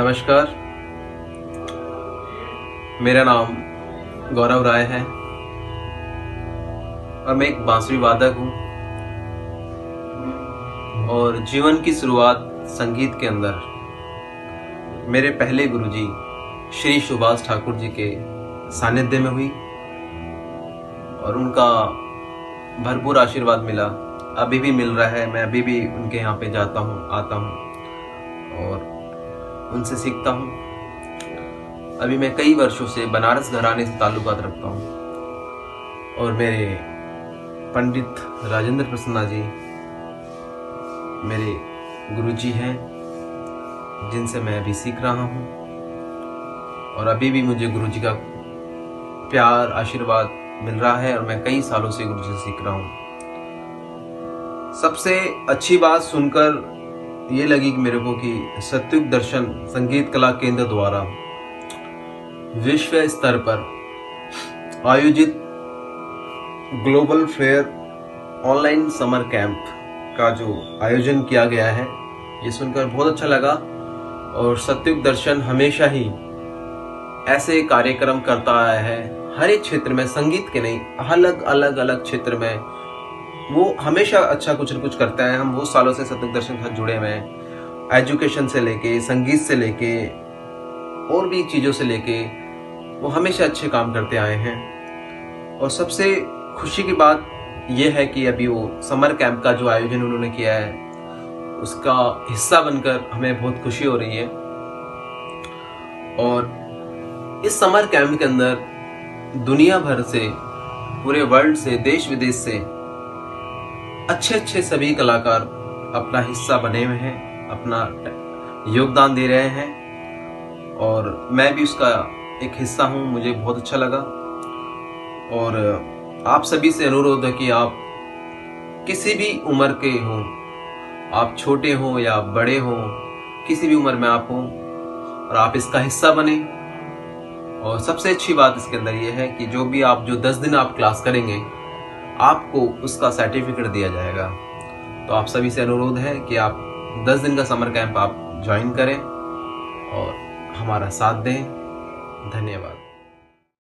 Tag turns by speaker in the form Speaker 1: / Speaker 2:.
Speaker 1: नमस्कार, मेरा नाम गौरव राय है और मैं एक बांसुरी वादक हूँ। और जीवन की शुरुआत संगीत के अंदर मेरे पहले गुरुजी श्री सुभाष ठाकुर जी के सानिध्य में हुई और उनका भरपूर आशीर्वाद मिला, अभी भी मिल रहा है। मैं अभी भी उनके यहाँ पे जाता हूँ, आता हूँ और उनसे सीखता हूँ। अभी मैं कई वर्षों से बनारस घराने से ताल्लुकात रखता हूँ और मेरे पंडित राजेंद्र प्रसन्ना जी मेरे गुरुजी हैं, जिनसे मैं अभी सीख रहा हूँ। और अभी भी मुझे गुरुजी का प्यार आशीर्वाद मिल रहा है और मैं कई सालों से गुरुजी से सीख रहा हूँ। सबसे अच्छी बात सुनकर ये लगी कि मेरे को कि सत्युग दर्शन संगीत कला केंद्र द्वारा विश्व स्तर पर आयोजित global fair online summer camp का जो आयोजन किया गया है, ये सुनकर बहुत अच्छा लगा। और सत्युग दर्शन हमेशा ही ऐसे कार्यक्रम करता आया है, हर एक क्षेत्र में, संगीत के नहीं, अलग क्षेत्र में वो हमेशा अच्छा कुछ न कुछ करता है। हम बहुत सालों से सत्युग दर्शन के साथ जुड़े हुए हैं, एजुकेशन से लेके, संगीत से लेके और भी चीज़ों से लेके वो हमेशा अच्छे काम करते आए हैं। और सबसे खुशी की बात यह है कि अभी वो समर कैंप का जो आयोजन उन्होंने किया है, उसका हिस्सा बनकर हमें बहुत खुशी हो रही है। और इस समर कैंप के अंदर दुनिया भर से, पूरे वर्ल्ड से, देश विदेश से अच्छे सभी कलाकार अपना हिस्सा बने हुए हैं, अपना योगदान दे रहे हैं और मैं भी उसका एक हिस्सा हूं। मुझे बहुत अच्छा लगा और आप सभी से अनुरोध है कि आप किसी भी उम्र के हों, आप छोटे हों या बड़े हों, किसी भी उम्र में आप हों और आप इसका हिस्सा बने। और सबसे अच्छी बात इसके अंदर यह है कि जो 10 दिन आप क्लास करेंगे, आपको उसका सर्टिफिकेट दिया जाएगा। तो आप सभी से अनुरोध है कि आप 10 दिन का समर कैंप आप ज्वाइन करें और हमारा साथ दें। धन्यवाद।